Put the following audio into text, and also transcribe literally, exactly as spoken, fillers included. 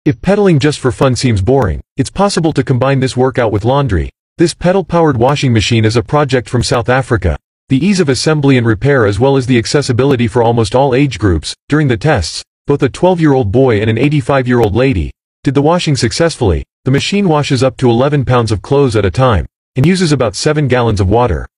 If pedaling just for fun seems boring, it's possible to combine this workout with laundry. This pedal-powered washing machine is a project from South Africa. The ease of assembly and repair as well as the accessibility for almost all age groups. During the tests, both a twelve-year-old boy and an eighty-five-year-old lady did the washing successfully. The machine washes up to eleven pounds of clothes at a time and uses about seven gallons of water.